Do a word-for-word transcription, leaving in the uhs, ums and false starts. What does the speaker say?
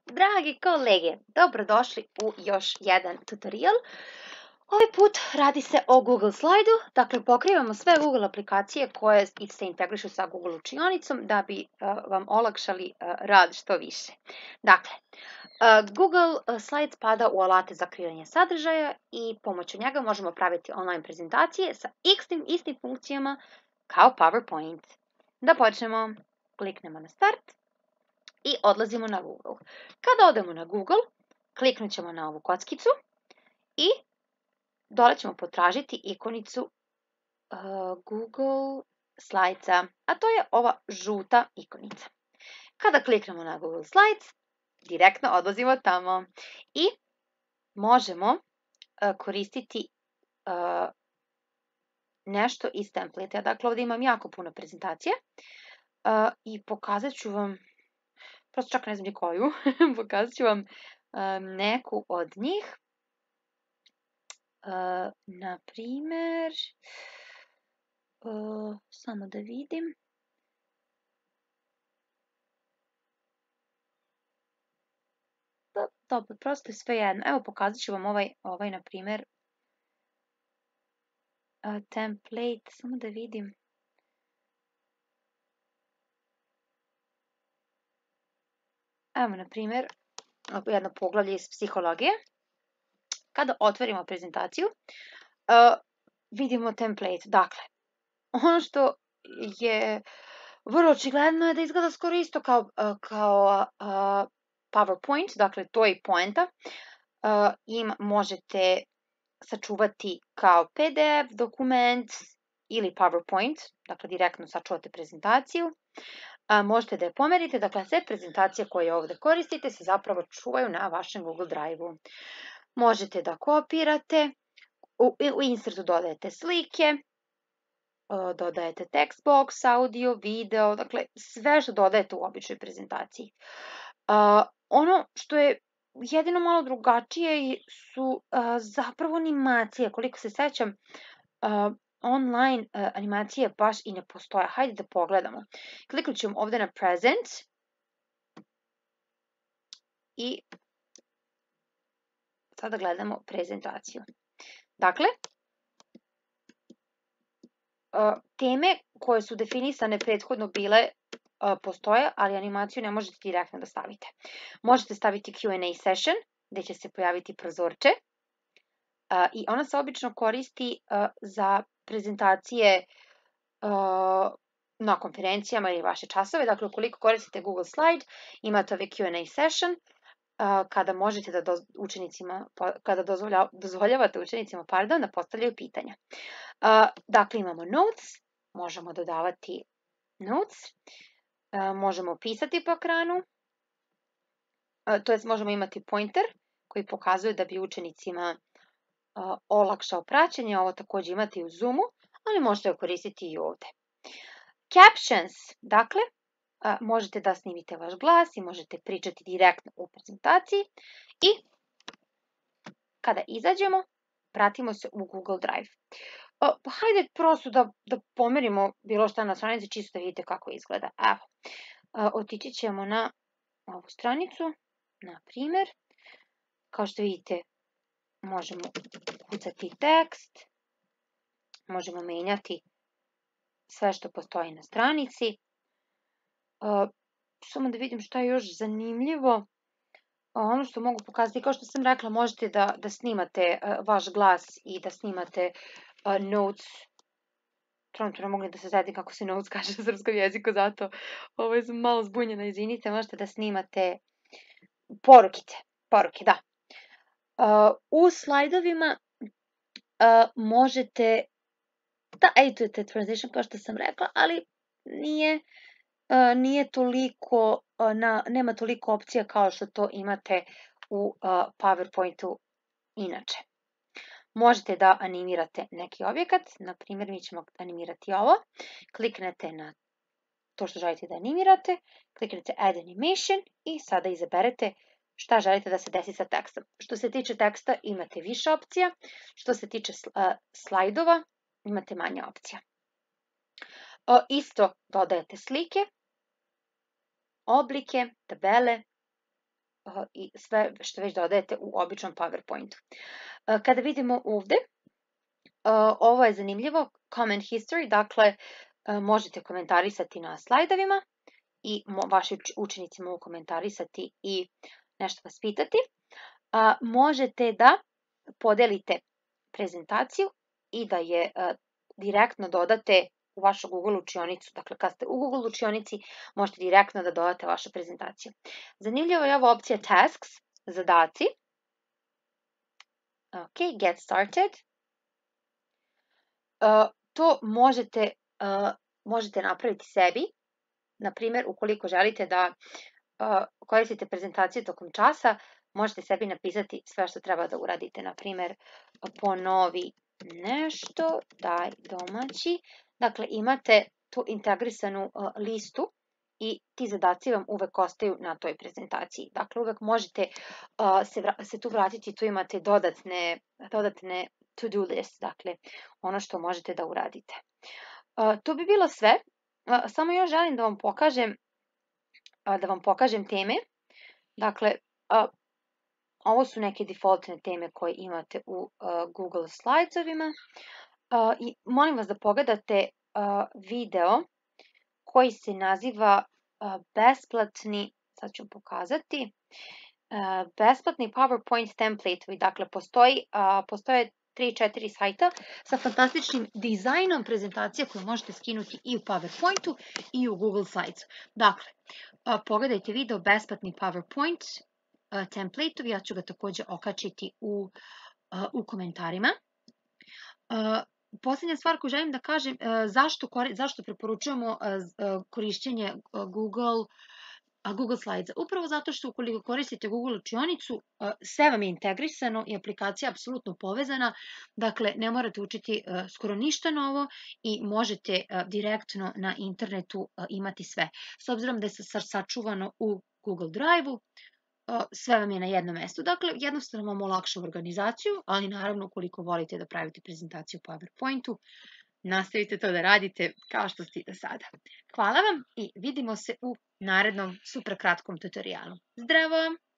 Dragi kolege, dobrodošli u još jedan tutorial. Ovaj put radi se o Google Slide-u, dakle pokrivamo sve Google aplikacije koje se integrišu sa Google učionicom da bi uh, vam olakšali uh, rad što više. Dakle, uh, Google Slide spada u alate za kreiranje sadržaja i pomoću njega možemo praviti online prezentacije sa istim, istim funkcijama kao PowerPoint. Da počnemo, kliknemo na start i odlazimo na Google. Kada odemo na Google, kliknut ćemo na ovu kockicu i dole ćemo potražiti ikonicu uh, Google Slidesa, a to je ova žuta ikonica. Kada kliknemo na Google Slides, direktno odlazimo tamo i možemo uh, koristiti uh, nešto iz template-a. Dakle, ovdje imam jako puno prezentacije uh, i pokazat ću vam, prosto čak ne znam ni koju, pokazat ću vam um, neku od njih. Uh, na primer, uh, samo da vidim. Dobro, prosto je sve jedno. Evo pokazat ću vam ovaj, ovaj na primer, uh, template, samo da vidim. Evo, na primjer, jedno poglavlje iz psihologije. Kada otvorimo prezentaciju, uh, vidimo template. Dakle, ono što je vrlo očigledno je da izgleda skoro isto kao, uh, kao uh, PowerPoint, dakle to je poenta. Uh, im možete sačuvati kao P D F dokument ili PowerPoint, dakle direktno sačuvate prezentaciju. Uh, možete da je pomerite, dakle sve prezentacije koje ovdje koristite se zapravo čuvaju na vašem Google Drive-u. Možete da kopirate, u, u insertu dodajete slike, uh, dodajete text box, audio, video, dakle sve što dodajete u običnoj prezentaciji. Uh, ono što je jedino malo drugačije su uh, zapravo animacije. Koliko se sećam, uh, online uh, animacije baš i ne postoje. Hajde da pogledamo. Kliknut ćemo ovdje na Present i sada gledamo prezentaciju. Dakle, uh, teme koje su definisane prethodno bile postoje, ali animaciju ne možete direktno da stavite. Možete staviti Q and A session, gde će se pojaviti prozorče uh, i ona se obično koristi uh, za prezentacije uh, na konferencijama ili vaše časove. Dakle, ukoliko koristite Google Slide, imate ove Q and A session, uh, kada možete da do, učenicima, kada dozvolja, dozvoljavate učenicima pardon, da postavljaju pitanja. Uh, dakle, imamo notes, možemo dodavati notes, Uh, možemo pisati po ekranu, uh, to jest možemo imati pointer koji pokazuje da bi učenicima uh, olakšao praćenje, ovo također imate i u Zoomu, ali možete ga koristiti i ovdje. Captions, dakle, uh, možete da snimite vaš glas i možete pričati direktno u prezentaciji i kada izađemo, vratimo se u Google Drive. Uh, pa hajde prosto da, da pomerimo bilo šta na stranici, čisto da vidite kako izgleda. Evo, uh, otići ćemo na ovu stranicu, na primjer, kao što vidite, možemo kucati tekst, možemo menjati sve što postoji na stranici. Uh, samo da vidim šta je još zanimljivo. Uh, ono što mogu pokazati, kao što sam rekla, možete da, da snimate uh, vaš glas i da snimate Uh, notes, trenutno ne mogu da se setim kako se notes kaže na srpskom jeziku, zato ovo sam malo zbunjena, izvinite, možete da snimate porukice, poruke, da. Uh, u slajdovima uh, možete da editujete transition, kao što sam rekla, ali nije, uh, nije toliko, uh, na, nema toliko opcija kao što to imate u uh, PowerPointu inače. Možete da animirate neki objekat, na primjer mi ćemo animirati ovo, kliknete na to što želite da animirate, kliknete Add Animation i sada izaberete šta želite da se desi sa tekstom. Što se tiče teksta imate više opcija, što se tiče uh, slajdova imate manje opcija. Uh, isto dodajete slike, oblike, tabele, i sve što već dodajete u običnom PowerPointu. Kada vidimo ovde, ovo je zanimljivo, comment history, dakle možete komentarisati na slajdovima i vaši učenici mogu komentarisati i nešto vas pitati. Možete da podelite prezentaciju i da je direktno dodate u vašu Google učionicu. Dakle, kad ste u Google učionici, možete direktno da dodate vašu prezentaciju. Zanimljiva je ova opcija Tasks, zadaci. Ok, Get Started. To možete, možete napraviti sebi. Na primjer, ukoliko želite da koristite prezentaciju tokom časa, možete sebi napisati sve što treba da uradite. Na primjer, ponovi nešto, daj domaći. Dakle, imate tu integrisanu listu i ti zadaci vam uvek ostaju na toj prezentaciji. Dakle, uvek možete se tu vratiti, tu imate dodatne, dodatne to-do list, dakle, ono što možete da uradite. To bi bilo sve. Samo još želim da vam pokažem, da vam pokažem teme. Dakle, ovo su neke defaultne teme koje imate u Google Slidesovima. I molim vas da pogledate video koji se naziva besplatni, sad ću pokazati, besplatni PowerPoint template. Dakle, postoji, postoje tri četiri sajta sa fantastičnim dizajnom prezentacije koje možete skinuti i u PowerPointu i u Google Slidesu. Dakle, pogledajte video besplatni PowerPoint template-u, ja ću ga takođe okačiti u, u komentarima. Poslednja stvar koju želim da kažem, zašto, zašto preporučujemo korišćenje Google Google Slides. Upravo zato što ukoliko koristite Google učionicu, sve vam je integrisano i aplikacija je apsolutno povezana, dakle ne morate učiti skoro ništa novo i možete direktno na internetu imati sve. S obzirom da je sačuvano u Google Drive-u, sve vam je na jednom mestu. Dakle, jednostavno vam olakšava organizaciju, ali naravno ukoliko volite da pravite prezentaciju u PowerPointu, nastavite to da radite kao što ste i do sada. Hvala vam i vidimo se u narednom super kratkom tutorijalu. Zdravo!